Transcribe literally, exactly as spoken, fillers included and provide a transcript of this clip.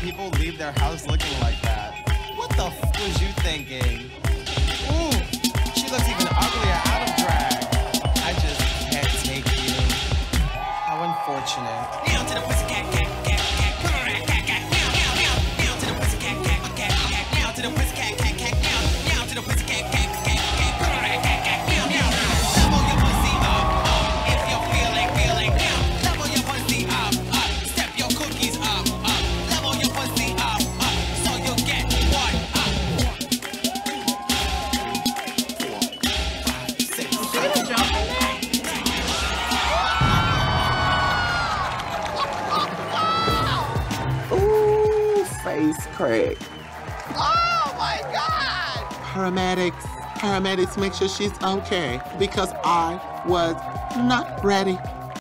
people leave their house looking like that. What the f was you thinking? Ooh, she looks even uglier out of drag. I just can't take you. How unfortunate. Down to the pussy cat cat cat cat cat cat meow meow meow down to the pussy cat cat cat cat down to the pussy cat cat cat meow down to the pussy cat cat cat cat cat cat meow meow level your pussy up up if you're feeling feeling meow level your pussy up up step your cookies up up level your pussy up up so you'll get one up six seven Ooh, face crack. Oh my God! Paramedics, paramedics, make sure she's okay because I was not ready.